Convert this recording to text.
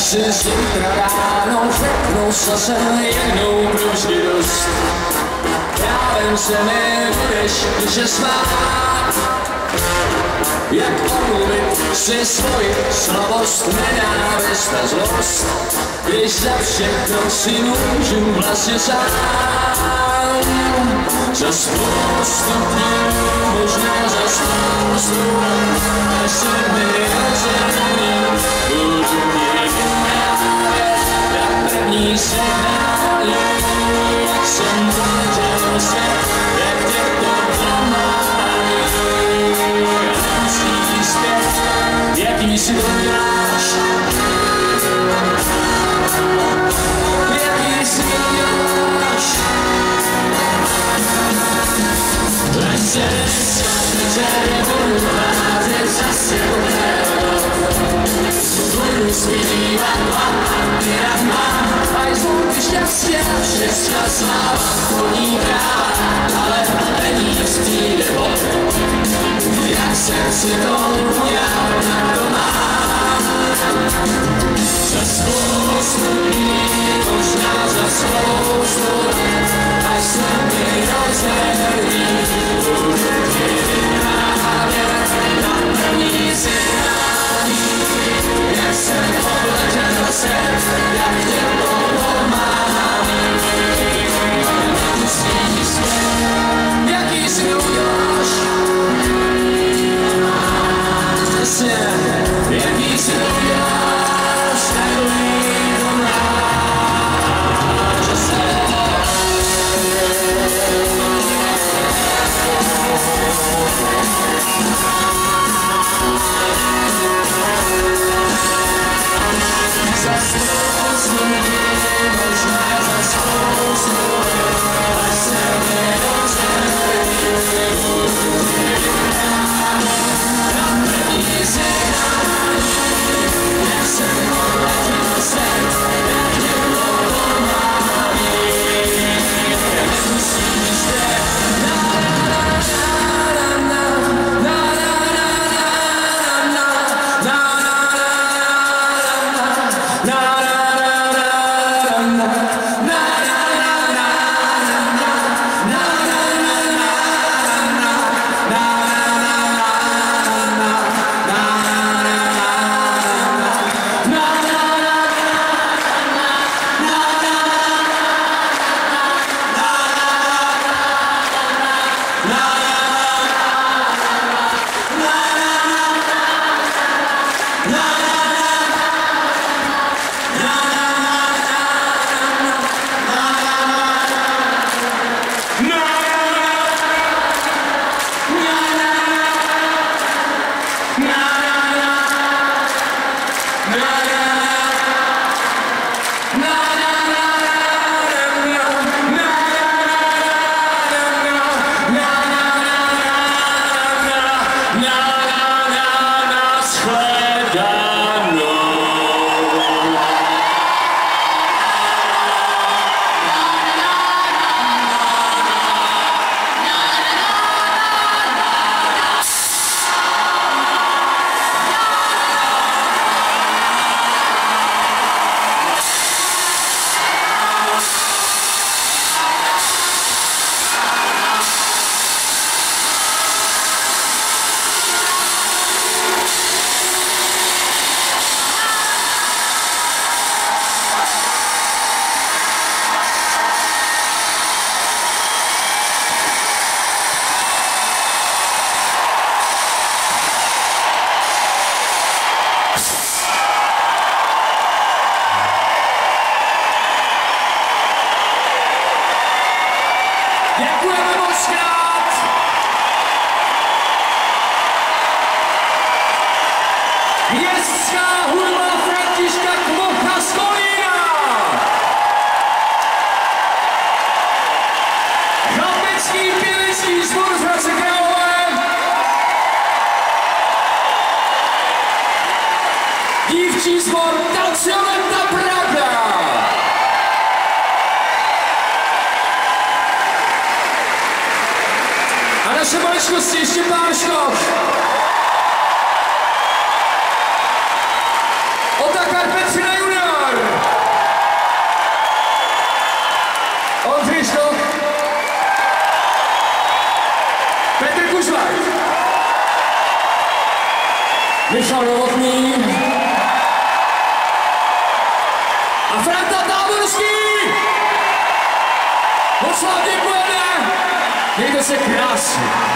si zítra ráno řeknu zase jednou provždy dost. Právem se mi budeš, že smát, jak omluvit si svoji slabost, nenávist a zlost, když za všechno si můžu vlastně sám. Za spoustu dní, možná za spoustu let, až se mi rozumí, budu ti vyprávět na první signál, jak jsem zažil svět, jak tě to pomáhá. Jaký si to děláš? Jaký si to děláš? Až se dneska večer budu házet za sebou, budu zpívat a mám, až zvuky šťastě, všechna sláva chodí kráva, ale není vstý nebo jak srdci tomu já tak to mám. Za spoustu dní, možná za spoustu let, až se mi rozhledí, budu ti vyprávět na první signální, jak jsem obležel svět, jak tě to pomáhá. Musíš svět, jaký si to uděláš? Jaký si to děláš, takový to máš se. Za spoustu dní, možná za spoustu let, až se mi rozhledí, budu ti vyprávět na první signální, jak jsem obležel svět, jak tě to pomáhá. Nemusíš vědět, dívčí sbor Tanciolenta Praga. A naše maličkosti ještě pár škod. Otakar Petřina Junior. Kužvart, Michal Novotný a Franta Táborský. Moc vám děkujeme, mějte se krásně.